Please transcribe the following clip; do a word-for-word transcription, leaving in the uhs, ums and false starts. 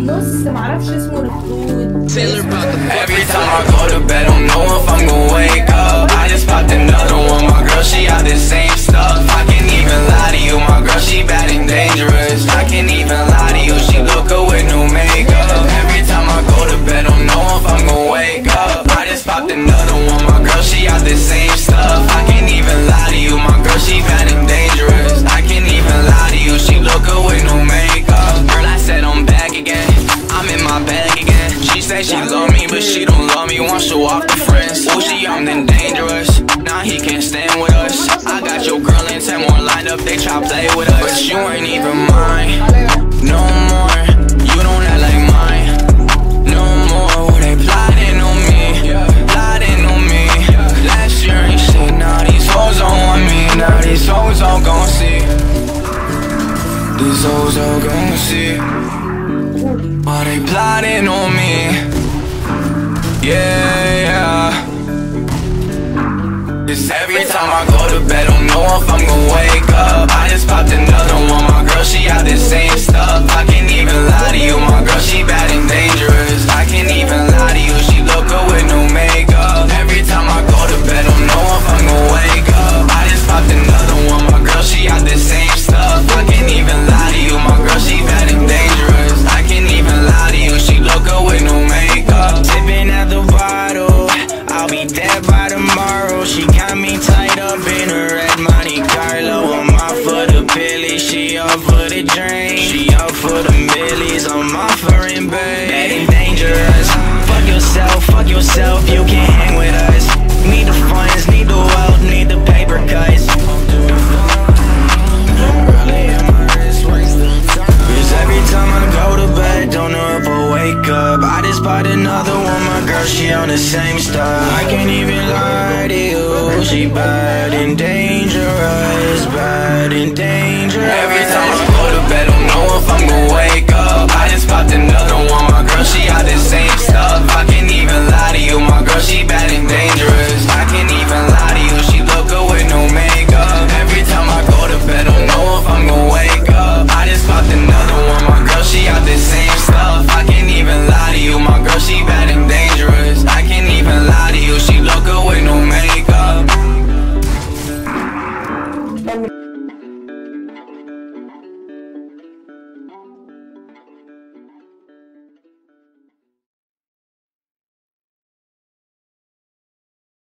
النص معرفش اسمه الخدود. Every time I go to bed, don't know if I'm gonna wake up. I just popped another one, my girl, she got the same stuff. I can't even lie to you, my girl, she bad and dangerous. I can't even lie to you, she look good with no makeup. Every time I go to bed, don't know if I'm gonna wake up. I just popped another one, my girl, she got the same stuff. I can't even lie to you, my girl, she bad and dangerous. I can't even lie to you, she look good with no makeup. Girl, I said I'm back again, I'm in my bag again. She say she love me, but she don't love me, wants to walk the friends. Oh, she young and dangerous, now he can't stand with us. I got your girl and ten more lined up, they try play with us. But you ain't even mine, no more. You don't act like mine, no more. Well, they plotting on me, plotting on me. Last year ain't shit, now these hoes don't want me. Now these hoes all gon' see, these hoes all gon' see. Why they plotting on me? Yeah, yeah. Cause every time I go to bed, don't know if I'm gonna wake up. I just popped another one, my girl, she got the same stuff. I can't even lie to you, my girl, she bad and dangerous. I can't even lie to you, she look good with no makeup. Every time I go to bed, don't know if I'm gonna wake up. I just popped another one, my girl, she got the same stuff. I can't even lie to you, my girl, she bad and dangerous. I can't even lie to you, she look good with no makeup. Sipping at the bottle, I'll be dead by tomorrow. She got me tied up in a red Monte Carlo. I'm off for the pilly, she up for the drink. She up for the millies, I'm offering babe. Bad and dangerous, fuck yourself, fuck yourself, you can't hang with us. Need the funds, need the wealth, need the paper cuts. Cause every time I go to bed, don't know if I'll wake up. I just bought another one, my girl, she on the same stuff. I can't even lie to you, she bad and dangerous, bad and dangerous. Every time I go to bed, don't know if I'm gonna wake up. I just popped another one, my girl, she got the same stuff.